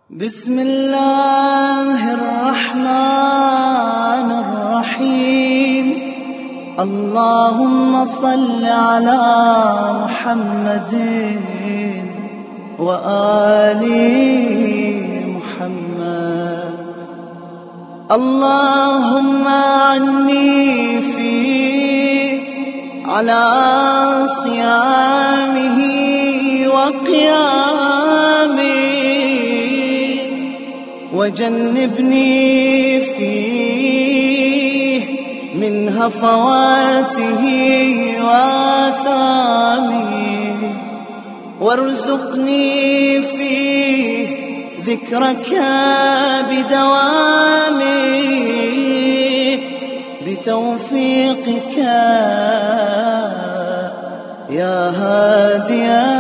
بسم الله الرحمن الرحيم. اللهم صل على محمد وآل محمد. اللهم عني فيه على صيامه وقيامه، وجنبني فيه من هفواته وآثامه، وارزقني فيه ذكرك بدوامه بتوفيقك يا هادي